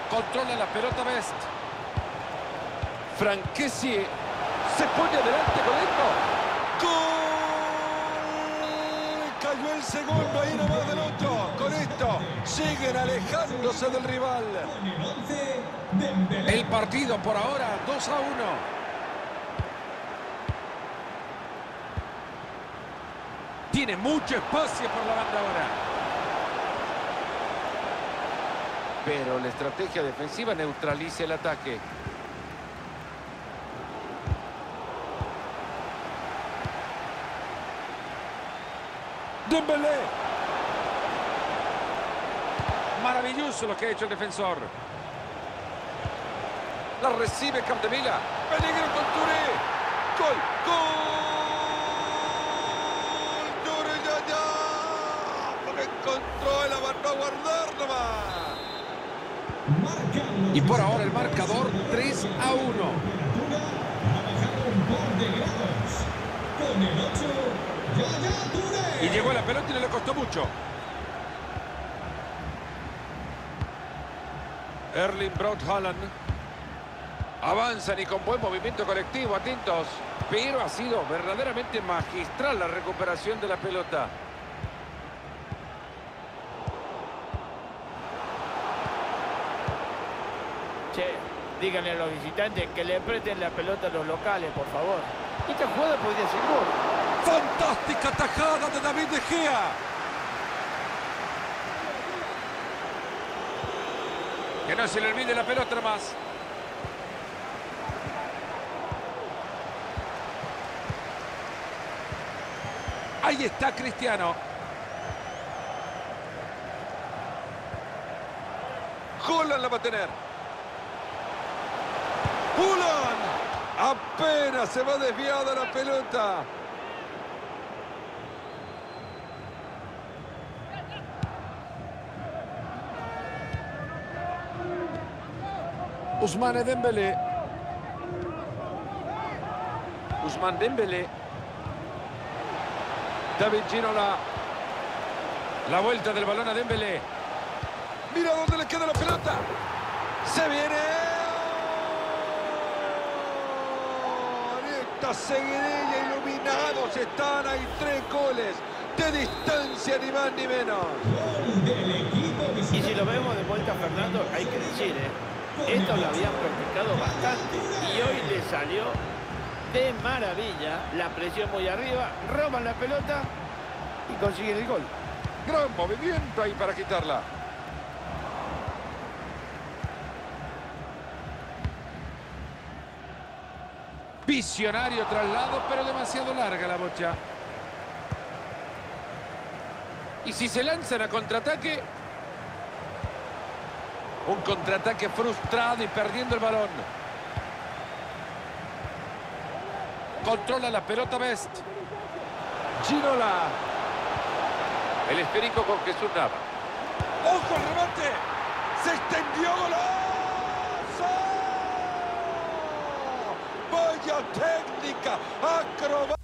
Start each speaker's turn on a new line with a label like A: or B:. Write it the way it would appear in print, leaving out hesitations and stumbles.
A: Controla la pelota Best. Franquesi se pone adelante con esto.
B: ¡Gol! Cayó el segundo ahí nomás del 8. Con esto siguen alejándose del rival.
A: El partido por ahora 2-1. Tiene mucho espacio por la banda ahora. Pero la estrategia defensiva neutraliza el ataque.
B: Dembélé.
A: Maravilloso lo que ha hecho el defensor. La recibe Capdevila. Peligro con Touré. Gol,
B: ¡Gol! ¡Touré ya! Lo encontró, la mandó a guardar nomás.
A: y por ahora el marcador 3-1. Y llegó la pelota y no le costó mucho. Erling Braut Haaland. Avanzan y con buen movimiento colectivo, atentos. Pero ha sido verdaderamente magistral la recuperación de la pelota.
C: Che, díganle a los visitantes que le presten la pelota a los locales, por favor. Esta jugada podría ser gol.
B: ¡Fantástica tajada de David De Gea!
A: Que no se le olvide la pelota más. Ahí está Cristiano.
B: Haaland la va a tener. Haaland. Apenas se va desviada la pelota.
A: Ousmane Dembélé. Ousmane Dembélé. David Ginola. La vuelta del balón a Dembélé.
B: Mira dónde le queda la pelota. Se viene. Esta seguidilla, iluminados están. Hay 3 goles de distancia, ni más ni menos.
C: Y si lo vemos de vuelta, Fernando, hay que decir, esto lo habían practicado bastante y hoy le salió de maravilla. La presión muy arriba, roban la pelota y consiguen el gol.
A: Gran movimiento ahí para quitarla. Visionario traslado, pero demasiado larga la bocha. Y si se lanzan a contraataque... Un contraataque frustrado y perdiendo el balón. Controla la pelota Best. Ginola. El esférico con Jesús Nava.
B: ¡Ojo el remate! ¡Se extendió! ¡Golazo! ¡Vaya técnica! ¡Acrobacia!